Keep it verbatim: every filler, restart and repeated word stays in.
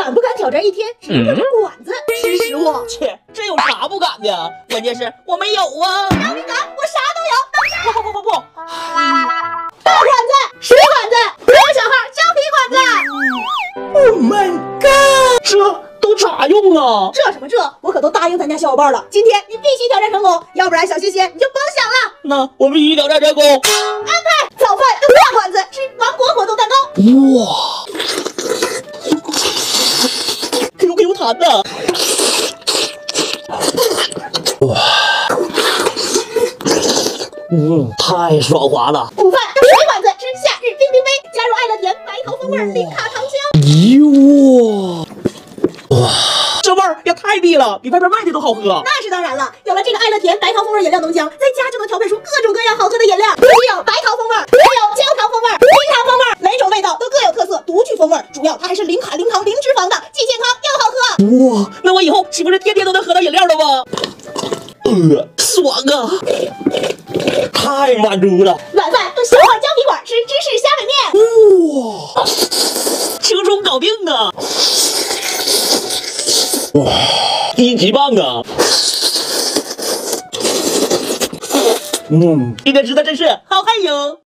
敢不敢挑战一天只能对着管子吃食物？ 切，这有啥不敢的？关键是我没有啊！ 要你敢，我啥都有。等着！ 不不不不不！ 大管子、水管子，还有小号胶皮管子。 Oh my god！ 这都咋用啊？ 这什么这？我可都答应咱家小伙伴了，今天你必须挑战成功，要不然小心心你就甭想了。 那我必须挑战成功。 安排早饭用大管子吃王国活动蛋糕。 哇！Q Q 弹的。哇！嗯，太爽滑了。 午饭用水管子吃夏日冰冰杯，加入爱乐甜白桃风味零卡糖浆。 哟！哇！这味儿也太逼了，比外边卖的都好喝。 那是当然了，有了这个爱乐甜白桃风味饮料浓浆，在家就能调配出各种各样好喝的饮料。不仅有白桃风味，还有焦糖风味、冰糖风味，每种味道都各有特色，独具风味。主要它还是零卡、零糖、零脂肪的，既健康又好喝。 哇，那我以后岂不是天天都能喝到饮料了吗？呃，爽啊！太满足了。 晚饭用小号胶皮管吃芝士虾尾面。 哇，轻松搞定啊！哇，一级棒啊！嗯，今天吃的真是好嗨哟。